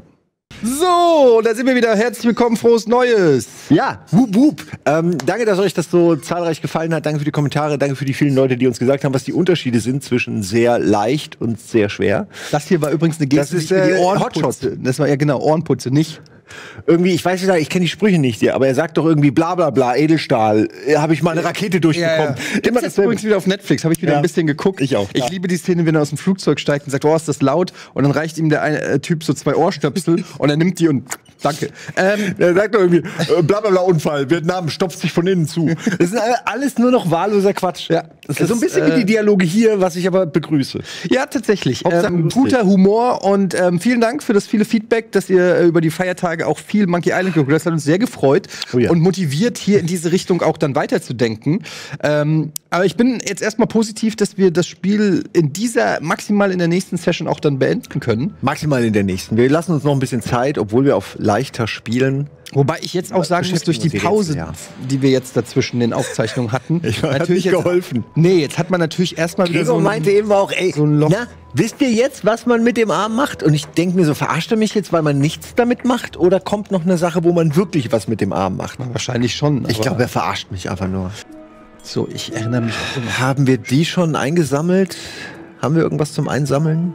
So, da sind wir wieder. Herzlich willkommen, frohes Neues. Ja, wup, wup. Ähm, danke, dass euch das so zahlreich gefallen hat. Danke für die Kommentare. Danke für die vielen Leute, die uns gesagt haben, was die Unterschiede sind zwischen sehr leicht und sehr schwer. Das hier war übrigens eine Geste, Das ist, die ich für die äh, Ohrenputze. Das war ja genau, Ohrenputze, nicht? Irgendwie, ich weiß nicht, ich kenne die Sprüche nicht hier, aber er sagt doch irgendwie bla bla bla, Edelstahl. Äh, Habe ich mal eine Rakete durchbekommen. Immer das übrigens wieder auf Netflix, habe ich wieder Ja. ein bisschen geguckt. Ich auch, Ich ja. liebe die Szene, wenn er aus dem Flugzeug steigt und sagt, oh, ist das laut? Und dann reicht ihm der eine, äh, Typ so zwei Ohrstöpsel und er nimmt die und danke. Ähm, Er sagt doch irgendwie, äh, bla bla bla Unfall, Vietnam stopft sich von innen zu. Das ist alle- alles nur noch wahlloser Quatsch. Ja, das das ist so ein ist, bisschen wie äh, die Dialoge hier, was ich aber begrüße. ja, tatsächlich. Hauptsache Ähm, lustig. guter Humor und ähm, vielen Dank für das viele Feedback, dass ihr äh, über die Feiertage auch viel Monkey Island geguckt habt. Das hat uns sehr gefreut Oh ja. und motiviert, hier in diese Richtung auch dann weiterzudenken. Ähm, aber ich bin jetzt erstmal positiv, dass wir das Spiel in dieser, maximal in der nächsten Session auch dann beenden können. Maximal in der nächsten. Wir lassen uns noch ein bisschen Zeit, obwohl wir auf leichter spielen. Wobei ich jetzt auch sagen muss, durch die Beschäftigen uns Pause, die Rätsel, die wir jetzt dazwischen den Aufzeichnungen hatten, Ich hat natürlich nicht jetzt, geholfen. Nee, jetzt hat man natürlich erstmal wieder Gregor so ein, meinte eben auch, ey, so ein Loch. na, wisst ihr jetzt, was man mit dem Arm macht? Und ich denke mir so, verarscht er mich jetzt, weil man nichts damit macht? Oder kommt noch eine Sache, wo man wirklich was mit dem Arm macht? wahrscheinlich schon. Ich aber- glaube, er verarscht mich einfach nur. So, ich erinnere mich auch immer. Haben wir die schon eingesammelt? Haben wir irgendwas zum Einsammeln?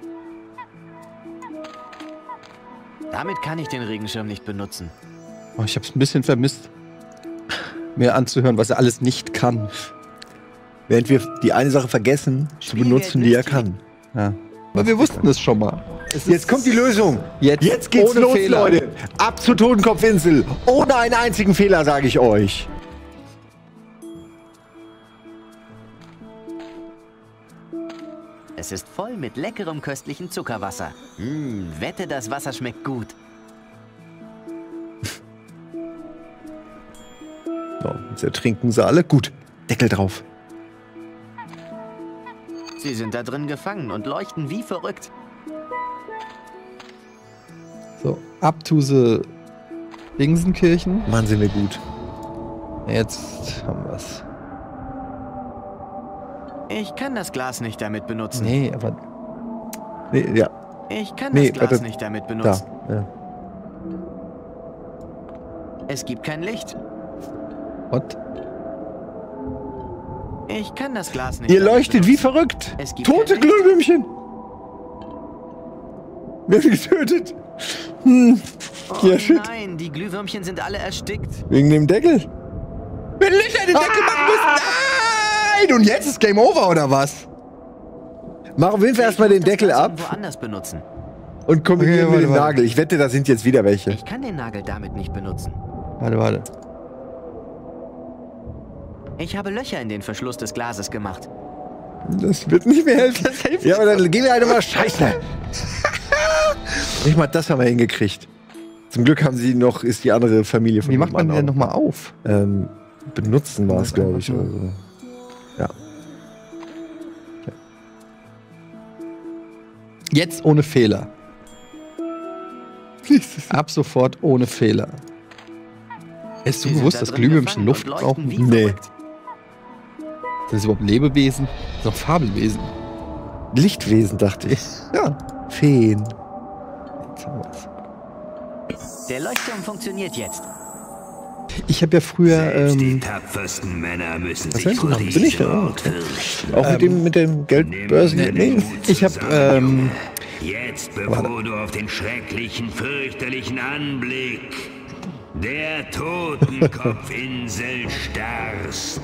Damit kann ich den Regenschirm nicht benutzen. Oh, ich habe es ein bisschen vermisst, mir anzuhören, was er alles nicht kann. Während wir die eine Sache vergessen, zu Spielgeld benutzen, die er nützt kann. Ja. Aber wir wussten es schon mal. Es ist Jetzt kommt die Lösung. Jetzt, Jetzt geht's ohne los, Fehler. Leute. Ab zur Totenkopfinsel. Ohne einen einzigen Fehler, sage ich euch. Es ist voll mit leckerem, köstlichem Zuckerwasser. Hm, wette, das Wasser schmeckt gut. So, jetzt ertrinken sie alle. Gut, Deckel drauf. Sie sind da drin gefangen und leuchten wie verrückt. So, up to the Dingsenkirchen. Machen sie mir gut. Jetzt haben wir's. Ich kann das Glas nicht damit benutzen. Nee, aber... Nee, ja. Ich kann Nee, das Glas warte. nicht damit benutzen. Da, ja. Es gibt kein Licht. What? Ich kann das Glas nicht Ihr damit leuchtet benutzen. wie verrückt. Es gibt Tote kein Licht. Glühwürmchen. Wer hat sie getötet? Hm. Oh Ja, shit. nein, die Glühwürmchen sind alle erstickt. Wegen dem Deckel. Wir Licht an den Deckel machen müssen! Nein! Und jetzt ist Game Over, oder was? Machen wir erstmal den Deckel ab Woanders benutzen. und kombinieren Okay, wir warte, den warte. Nagel. Ich wette, da sind jetzt wieder welche. Ich kann den Nagel damit nicht benutzen. Warte, warte. Ich habe Löcher in den Verschluss des Glases gemacht. Das wird nicht mehr helfen. Das hilft Ja, aber dann gehen wir halt mal scheiße. Nicht mal das haben wir hingekriegt. Zum Glück haben sie noch, ist die andere Familie von Wie macht man dem den Mann denn nochmal auf? auch. Ähm, benutzen war es, glaube ich. Oder so. Ja. Jetzt ohne Fehler. Ab sofort ohne Fehler. Hast du Sie sind gewusst, da dass drin Glühwürmchen gefangen Luft und leuchten brauchen? wie Nee. verrückt. Sind das überhaupt Lebewesen? Das sind doch Fabelwesen. Lichtwesen, dachte ich. Ja. Feen. Jetzt haben wir's. Der Leuchtturm funktioniert jetzt. Ich habe ja früher. Selbst die Ähm, tapfersten Männer müssen Was sich denn? vor Bin ich diesem da? Ort fürchten. Auch mit dem, mit dem Geldbörsen. Nimm Nee. deinen Mut ich habe. zusammen, Ähm, Junge. Jetzt, bevor du auf den schrecklichen, fürchterlichen Anblick der Totenkopfinsel starrst.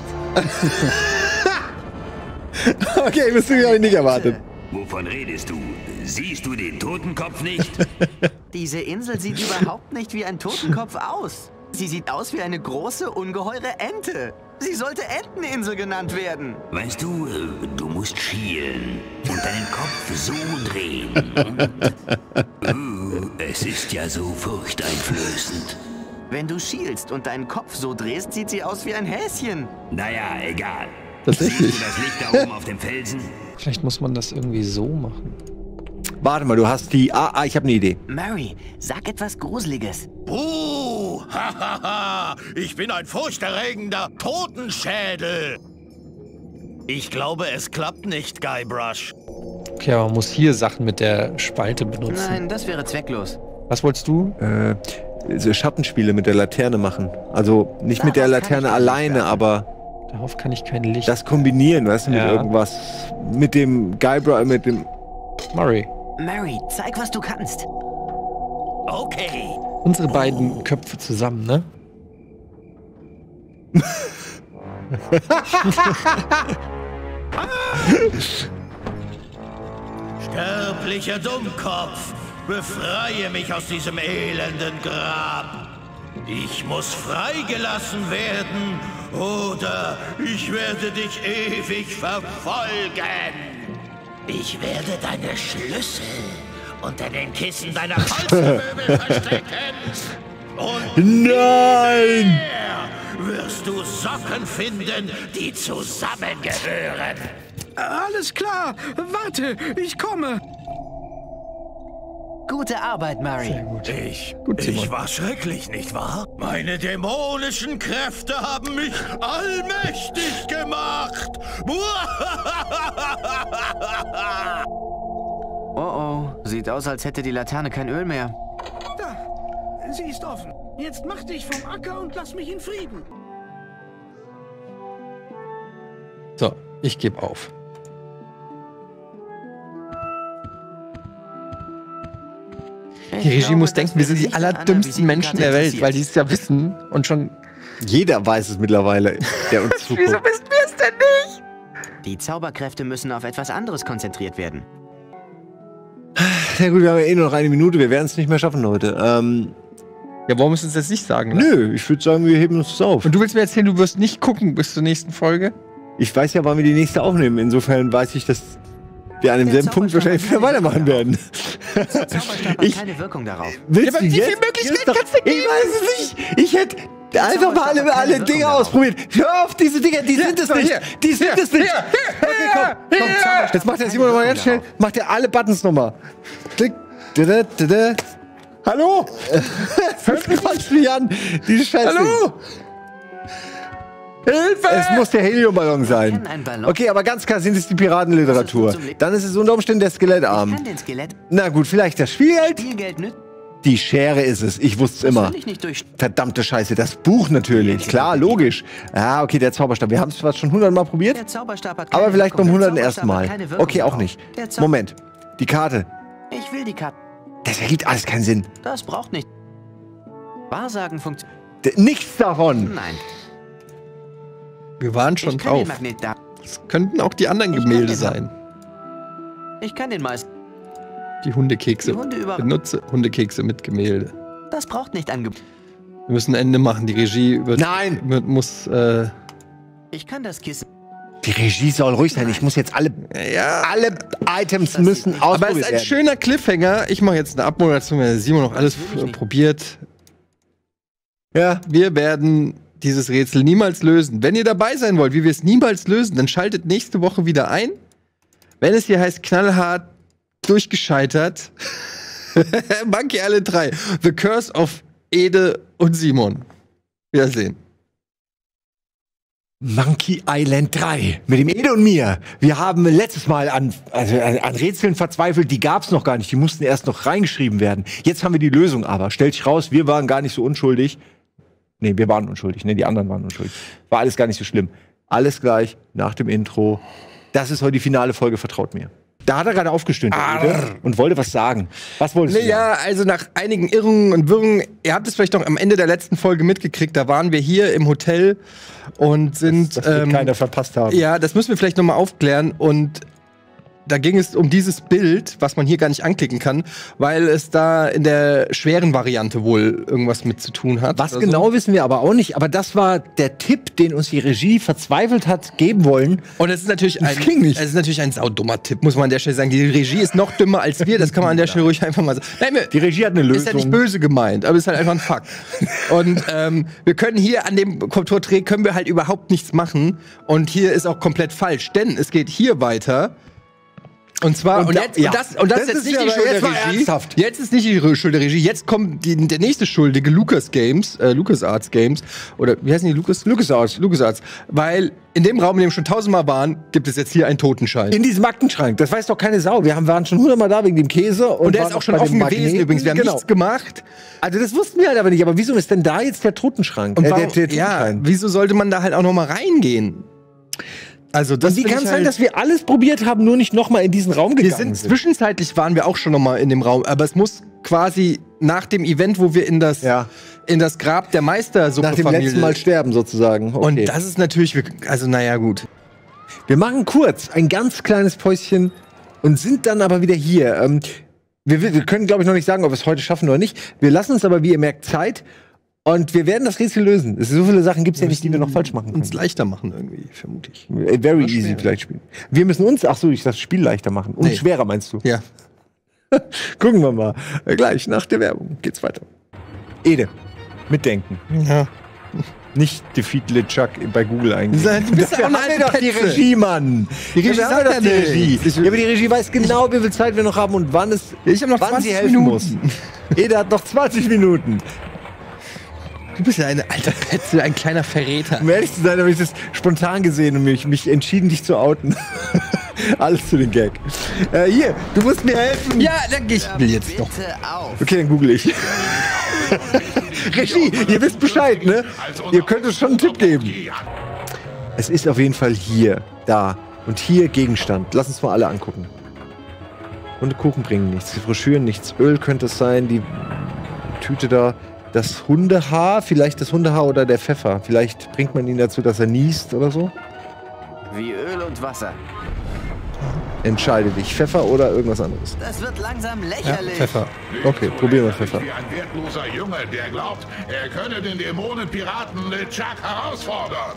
Okay, bist du ja nicht erwartet. Wovon redest du? Siehst du den Totenkopf nicht? Diese Insel sieht überhaupt nicht wie ein Totenkopf aus. Sie sieht aus wie eine große, ungeheure Ente. Sie sollte Enteninsel genannt werden. Weißt du, äh, du musst schielen und deinen Kopf so drehen. uh, es ist ja so furchteinflößend. Wenn du schielst und deinen Kopf so drehst, sieht sie aus wie ein Häschen. Naja, egal. Tatsächlich. Siehst du das Licht da oben auf dem Felsen? Vielleicht muss man das irgendwie so machen. Warte mal, du hast die. Ah, ah ich habe eine Idee. Mary, sag etwas Gruseliges. Uh, hahaha, ich bin ein furchterregender Totenschädel. Ich glaube, es klappt nicht, Guybrush. Okay, aber man muss hier Sachen mit der Spalte benutzen. Nein, das wäre zwecklos. Was wolltest du? Äh, so Schattenspiele mit der Laterne machen. Also nicht mit der Darauf kann Laterne ich alleine, nicht aber Darauf kann ich kein Licht. das kombinieren, weißt du, mit Ja. irgendwas. Mit dem Guybrush, mit dem. Murray. Mary, zeig, was du kannst. Okay. Unsere beiden Köpfe zusammen, ne? Sterblicher Dummkopf, befreie mich aus diesem elenden Grab. Ich muss freigelassen werden, oder ich werde dich ewig verfolgen. Ich werde deine Schlüssel unter den Kissen deiner Polstermöbel verstecken. Und Nein! mehr wirst du Socken finden, die zusammengehören. Alles klar. Warte, ich komme. Gute Arbeit, Mary. Ich, Gut, Simon. ich war schrecklich, nicht wahr? Meine dämonischen Kräfte haben mich allmächtig gemacht. Oh oh, sieht aus, als hätte die Laterne kein Öl mehr. Da, sie ist offen. Jetzt mach dich vom Acker und lass mich in Frieden. So, ich gebe auf. Die Ich Regie glaube, muss das denken, wir sind wird die nicht an einer allerdümmsten Menschen der Welt, Visitenkarte weil die es ja wissen und schon. Jeder weiß es mittlerweile, der uns zuguckt. wissen wir es denn nicht? Die Zauberkräfte müssen auf etwas anderes konzentriert werden. Na gut, wir haben ja eh nur noch eine Minute, wir werden es nicht mehr schaffen heute. Ähm, Ja, warum müssen wir es jetzt nicht sagen? Ne? nö, ich würde sagen, wir heben uns das auf. Und du willst mir erzählen, du wirst nicht gucken bis zur nächsten Folge? Ich weiß ja, wann wir die nächste aufnehmen. Insofern weiß ich, dass wir an demselben Der Punkt wahrscheinlich wieder Zauberstab hat weitermachen werden. Der Zauberstab hat Ich- keine Wirkung darauf. Willst Ja, aber du wie jetzt? viele Möglichkeiten Jetzt doch- kannst du Ich weiß es nicht. Ich hätte Einfach mal alle, alle Dinge ausprobieren. Hör auf, diese Dinge, die sind es nicht. hier, Die sind hier, es nicht. hier, Okay, komm, komm. Jetzt macht der Simon nochmal ganz schnell. Macht er alle Buttons nochmal. Klick. Dada, dada. Hallo? Hört mich nicht an. Die Scheiße. Hallo? Hilfe! Es muss der Heliumballon sein. Ich kenn einen Ballon. Okay, aber ganz klar sind es die Piratenliteratur. Dann ist es unter Umständen der Ich Skelettarm. kann den Skelett. Na gut, vielleicht das Spielgeld? Spielgeld nützt. Die Schere ist es. Ich wusste es immer. will ich nicht durch. Verdammte Scheiße. Das Buch natürlich. Klar, logisch. Ja, okay, der Zauberstab. Wir haben es zwar schon hundertmal probiert, Der Zauberstab hat keine aber vielleicht beim Wirkung. Der hunderten ersten Zauberstab Mal. hat keine Wirkung Okay, auch drauf. nicht. Der Zau- Moment. Die Karte. Ich will die Karte. Das ergibt alles keinen Sinn. Das braucht nicht. Wahrsagen funktioniert. D- Nichts davon. Nein. Wir waren schon Ich kann den drauf. Magnet da. Das könnten auch die anderen Ich kann Gemälde den sein. Ich kann den meisten. Die Hundekekse. Die Hunde über- Benutze Hundekekse mit Gemälde. Das braucht nicht angeboten. Wir müssen ein Ende machen. Die Regie wird, Nein. wird, muss. Äh, Ich kann das Kissen. Die Regie soll ruhig sein. Ich muss jetzt alle, ja. alle Items müssen Aber es ausprobiert ist ein werden. schöner Cliffhanger. Ich mache jetzt eine Abmoderation, weil Simon noch alles will ich nicht. probiert. Ja. Wir werden dieses Rätsel niemals lösen. Wenn ihr dabei sein wollt, wie wir es niemals lösen, dann schaltet nächste Woche wieder ein. Wenn es hier heißt, knallhart durchgescheitert. Monkey Island drei. The Curse of Ede und Simon. Wiedersehen. Monkey Island drei. Mit dem Ede und mir. Wir haben letztes Mal an, also an, an Rätseln verzweifelt, die gab es noch gar nicht. Die mussten erst noch reingeschrieben werden. Jetzt haben wir die Lösung aber. Stellt sich raus, wir waren gar nicht so unschuldig. Nee, wir waren unschuldig. Nee, die anderen waren unschuldig. War alles gar nicht so schlimm. Alles gleich nach dem Intro. Das ist heute die finale Folge, vertraut mir. Da hat er gerade aufgestöhnt der Ede, und wollte was sagen. Was wolltest du sagen? Naja, also nach einigen Irrungen und Wirrungen, ihr habt es vielleicht noch am Ende der letzten Folge mitgekriegt, da waren wir hier im Hotel und sind. Das, das wird ähm, keiner verpasst haben. Ja, das müssen wir vielleicht noch mal aufklären. Und da ging es um dieses Bild, was man hier gar nicht anklicken kann, weil es da in der schweren Variante wohl irgendwas mit zu tun hat. Was oder genau so. wissen wir aber auch nicht. Aber das war der Tipp, den uns die Regie verzweifelt hat geben wollen. Und es ist natürlich Das ein, ging nicht. es ist natürlich ein saudummer Tipp, muss man an der Stelle sagen. Die Regie ist noch dümmer als wir, das kann man an der Stelle ruhig einfach mal sagen. Nein, wir, Die Regie hat eine Lösung. ist ja nicht böse gemeint, aber ist halt einfach ein Fakt. Und ähm, wir können hier an dem Porträt können wir halt überhaupt nichts machen. Und hier ist auch komplett falsch, denn es geht hier weiter. Und zwar, und, Und da- jetzt, ja. und das, und das, Das ist jetzt ist nicht ja die aber Schuld jetzt der mal Regie. ernsthaft. Jetzt ist nicht die Schuld der Regie. Jetzt kommt die, der nächste schuldige Lucas Games, äh, Lucas Arts Games. Oder wie heißen die? Lucas? Lucas Arts. Lucas Arts. Weil in dem Raum, in dem wir schon tausendmal waren, gibt es jetzt hier einen Totenschein. In diesem Aktenschrank. Das weiß doch keine Sau. Wir haben, waren schon hundertmal da wegen dem Käse. Und, und der waren ist auch schon bei offen dem gewesen Magneten. übrigens. Wir haben genau. nichts gemacht. Also das wussten wir halt aber nicht. Aber wieso ist denn da jetzt der Totenschrank? Und Äh, warum, der, der ja, Totenschein? wieso sollte man da halt auch noch mal reingehen? Also das Und wie finde kann ich es sein, halt- dass wir alles probiert haben, nur nicht nochmal in diesen Raum gegangen Wir sind zwischenzeitlich waren wir auch schon noch mal in dem Raum, aber es muss quasi nach dem Event, wo wir in das Ja. in das Grab der Meistersuppe Nach dem letzten Mal sterben sozusagen. Okay. Und das ist natürlich, also naja gut. Wir machen kurz ein ganz kleines Päuschen und sind dann aber wieder hier. Ähm, wir, wir können, glaube ich, noch nicht sagen, ob wir es heute schaffen oder nicht. Wir lassen uns aber, wie ihr merkt, Zeit. Und wir werden das Rätsel lösen. Es, so viele Sachen gibt es ja nicht, die wir noch falsch machen können. Uns leichter machen irgendwie, vermute ich. Äh, Very Oder easy schwer. vielleicht spielen. Wir müssen uns, ach so, ich das Spiel leichter machen. Und Nee. schwerer, meinst du? Ja. Gucken wir mal. Äh, Gleich nach der Werbung geht's weiter. Ede, mitdenken. Ja. Nicht Defeat LeChuck bei Google eingeben. Du bist Dafür ja auch eine haben wir alte doch die Petze. Regie, Mann. Die Regie Dafür haben sagt wir ja doch die Regie. nichts. Ja, aber die Regie weiß genau, wie viel Zeit wir noch haben und wann es, Ich hab noch wann zwanzig sie helfen Minuten. muss. Ede hat noch zwanzig Minuten. Du bist ja eine alte Petze, ein kleiner Verräter. Um ehrlich zu sein, habe ich das spontan gesehen und mich, mich entschieden, dich zu outen. Alles zu den Gag. Äh, hier, du musst mir helfen. Ja, dann ich will jetzt doch. Bitte auf. Okay, dann google ich. Regie, ihr wisst Bescheid, ne? Ihr könnt uns schon einen Tipp geben. Es ist auf jeden Fall hier, da. Und hier Gegenstand. Lass uns mal alle angucken. Hundekuchen bringen nichts. Die Broschüren nichts. Öl könnte es sein. Die Tüte da. Das Hundehaar. Vielleicht das Hundehaar oder der Pfeffer. Vielleicht bringt man ihn dazu, dass er niest oder so. Wie Öl und Wasser. Entscheide dich. Pfeffer oder irgendwas anderes. Das wird langsam Ja, lächerlich. Pfeffer. Okay, probieren wir Pfeffer. Wie ein wertloser Junge, der glaubt, er könne den Dämonenpiraten LeChuck herausfordern.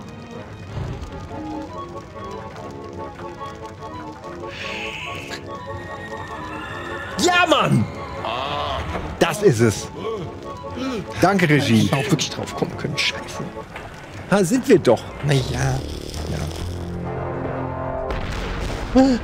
Ja, Mann! Das ist es. Danke, Regie. Ich auch wirklich drauf kommen können. Scheiße. Ha, sind wir doch. Naja. Ja. Ah.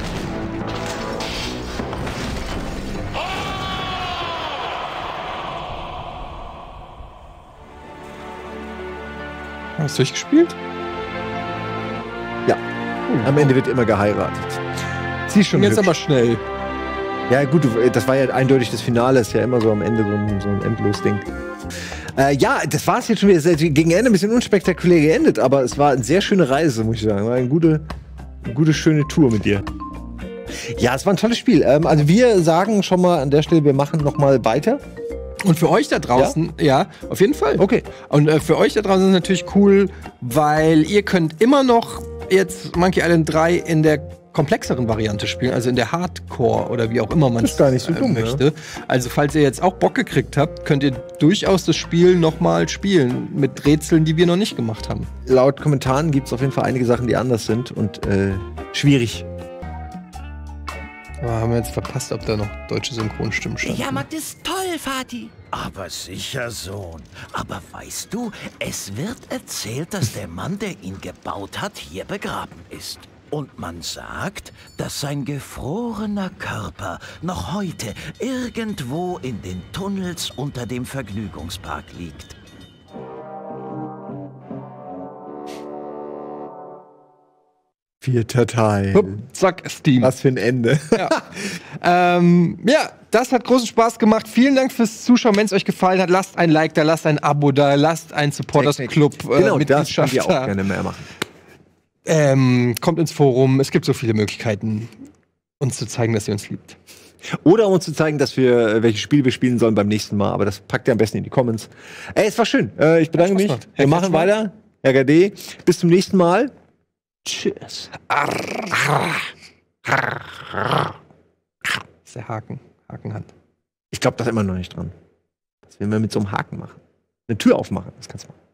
Hast du durchgespielt? Ja. Am Ende wird immer geheiratet. Sie ist schon jetzt hübsch. aber schnell. Ja, gut, du- das war ja eindeutig das Finale. Ist ja immer so am Ende so ein, so ein Endlos-Ding. Äh, ja, das war es jetzt schon wieder. Sehr- Gegen Ende ein bisschen unspektakulär geendet, aber es war eine sehr schöne Reise, muss ich sagen. War eine gute, eine gute schöne Tour mit dir. Ja, es war ein tolles Spiel. Ähm, also wir sagen schon mal an der Stelle, wir machen noch mal weiter. Und für euch da draußen, ja, ja auf jeden Fall. Okay. Und äh, für euch da draußen ist es natürlich cool, weil ihr könnt immer noch jetzt Monkey Island drei in der komplexeren Variante spielen, also in der Hardcore oder wie auch immer man Das es ist gar nicht so äh, dumm, möchte. ja. Also falls ihr jetzt auch Bock gekriegt habt, könnt ihr durchaus das Spiel noch mal spielen mit Rätseln, die wir noch nicht gemacht haben. Laut Kommentaren gibt es auf jeden Fall einige Sachen, die anders sind und äh, schwierig. Aber haben wir jetzt verpasst, ob da noch deutsche Synchronstimmen standen. Ja, Matt ist toll, Vati. Aber sicher, Sohn. Aber weißt du, es wird erzählt, dass der Mann, der ihn gebaut hat, hier begraben ist. Und man sagt, dass sein gefrorener Körper noch heute irgendwo in den Tunnels unter dem Vergnügungspark liegt. Vierter Teil. Hup, zack, Steam. Was für ein Ende. Ja. ähm, ja, das hat großen Spaß gemacht. Vielen Dank fürs Zuschauen. Wenn es euch gefallen hat, lasst ein Like da, lasst ein Abo da, lasst ein Supporters Club äh, Genau, das Mitgliedschaft könnt ihr auch da. gerne mehr machen. Ähm, kommt ins Forum. Es gibt so viele Möglichkeiten, uns zu zeigen, dass ihr uns liebt. Oder um uns zu zeigen, dass wir, äh, welches Spiel wir spielen sollen beim nächsten Mal. Aber das packt ihr am besten in die Comments. Ey, es war schön. Äh, ich bedanke Hat mich. Spaß gemacht. Wir Herr machen Kretschmann. weiter. R K D. Bis zum nächsten Mal. Tschüss. Das ist der Haken. Hakenhand. Ich glaube, da ist immer noch nicht dran. Das werden wir mit so einem Haken machen. Eine Tür aufmachen. Das kannst du machen.